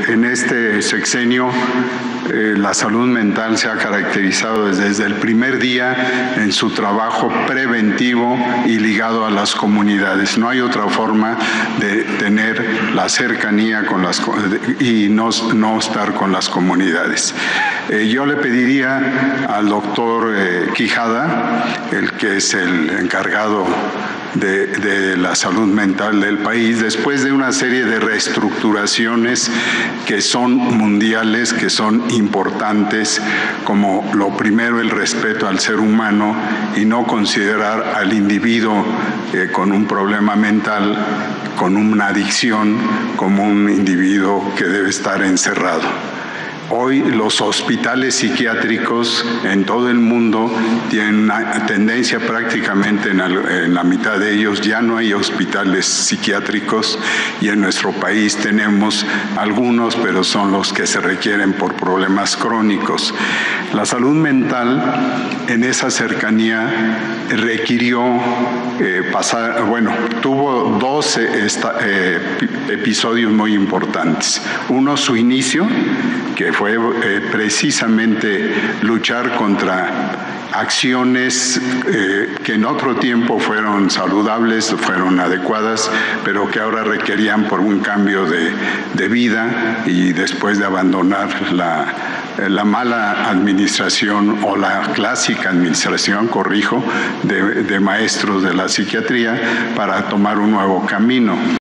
en este sexenio la salud mental se ha caracterizado desde el primer día en su trabajo preventivo y ligado a las comunidades. No hay otra forma de tener la cercanía con y no estar con las comunidades. Yo le pediría al doctor Quijada, el que es el encargado de la salud mental del país, después de una serie de reestructuraciones que son mundiales, que son importantes, como lo primero, el respeto al ser humano y no considerar al individuo con un problema mental, con una adicción, como un individuo que debe estar encerrado. Hoy los hospitales psiquiátricos en todo el mundo tienen una tendencia, prácticamente en la mitad de ellos ya no hay hospitales psiquiátricos, y en nuestro país tenemos algunos, pero son los que se requieren por problemas crónicos. La salud mental en esa cercanía requirió tuvo dos episodios muy importantes. Uno, su inicio, que fue precisamente luchar contra acciones que en otro tiempo fueron saludables, fueron adecuadas, pero que ahora requerían por un cambio de vida, y después de abandonar la mala administración, o la clásica administración, corrijo, de maestros de la psiquiatría, para tomar un nuevo camino.